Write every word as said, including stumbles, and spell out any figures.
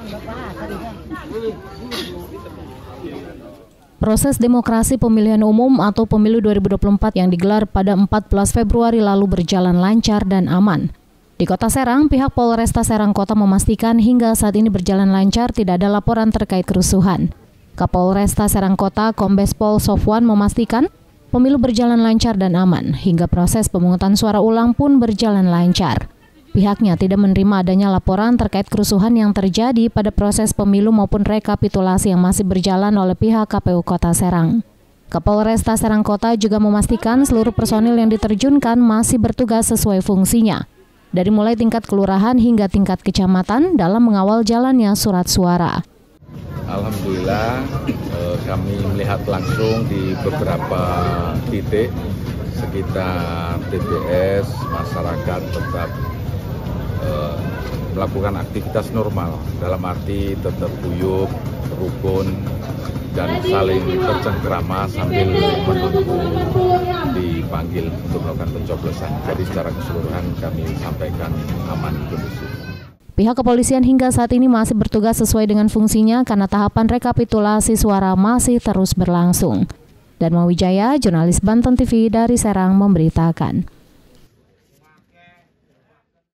Proses demokrasi pemilihan umum atau pemilu dua ribu dua puluh empat yang digelar pada empat belas Februari lalu berjalan lancar dan aman. Di Kota Serang, pihak Polresta Serang Kota memastikan hingga saat ini berjalan lancar, tidak ada laporan terkait kerusuhan. Kapolresta Serang Kota, Kombes Pol Sofwan memastikan pemilu berjalan lancar dan aman, hingga proses pemungutan suara ulang pun berjalan lancar. Pihaknya tidak menerima adanya laporan terkait kerusuhan yang terjadi pada proses pemilu maupun rekapitulasi yang masih berjalan oleh pihak K P U Kota Serang. Kapolresta Serang Kota juga memastikan seluruh personil yang diterjunkan masih bertugas sesuai fungsinya, dari mulai tingkat kelurahan hingga tingkat kecamatan dalam mengawal jalannya surat suara. Alhamdulillah eh, kami melihat langsung di beberapa titik sekitar T P S, masyarakat tetap eh, melakukan aktivitas normal, dalam arti tetap guyup, rukun, dan saling bercengkrama sambil menunggu dipanggil untuk melakukan pencoblosan. Jadi secara keseluruhan kami sampaikan aman kondusif. Pihak kepolisian hingga saat ini masih bertugas sesuai dengan fungsinya karena tahapan rekapitulasi suara masih terus berlangsung. Darma Wijaya, jurnalis Banten T V dari Serang memberitakan.